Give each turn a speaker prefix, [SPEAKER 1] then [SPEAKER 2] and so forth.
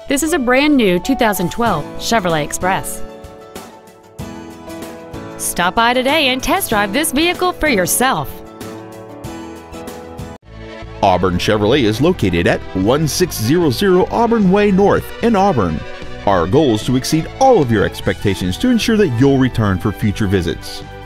[SPEAKER 1] This is a brand new 2012 Chevrolet Express. Stop by today and test drive this vehicle for yourself.
[SPEAKER 2] Auburn Chevrolet is located at 1600 Auburn Way North in Auburn. Our goal is to exceed all of your expectations to ensure that you'll return for future visits.